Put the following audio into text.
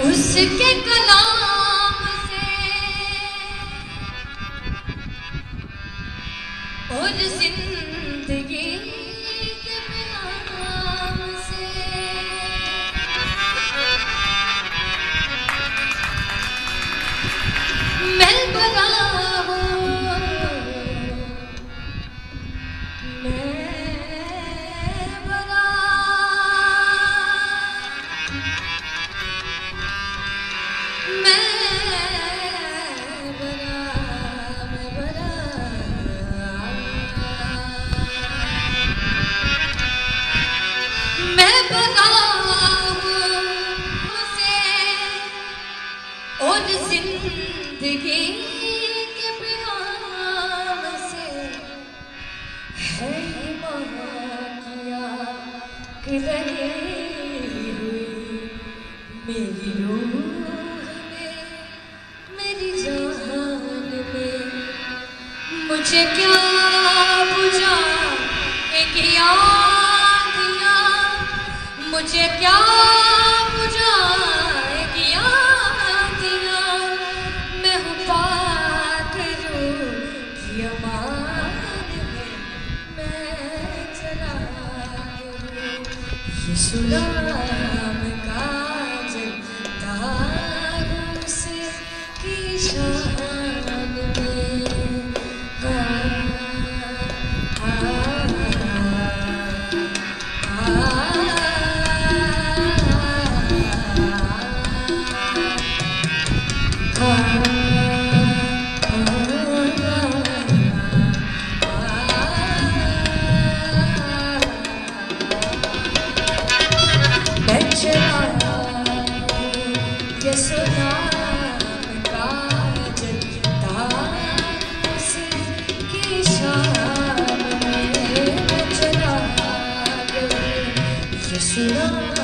उसके कलाम से और जिंदगी के प्याम से मैं बना हूँ, मैं बना, मैं बना हूँ से और जिंदगी के प्याम से है महानिया कि लगी हुई मेरी रूह में, मेरी जान में। मुझे क्या बुझा एक यादिया, मुझे क्या बुझा एक यादिया। मैं हूँ पागलों की अमान में, मैं चला ये सुनाम काजल तारों से की शान में। ये सुनाम काजल तारों से की शान में, मैं चला ये सुनाम